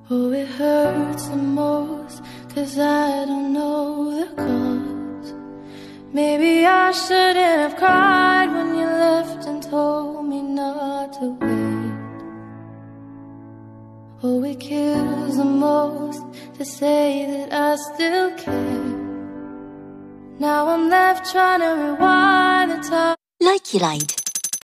Oh, it hurts the most, 'cause I don't know the cause. Maybe I shouldn't have cried when you left and told me not to wait. Oh, it kills the most to say that I still care. Now I'm left trying to rewind the time. Likey Light.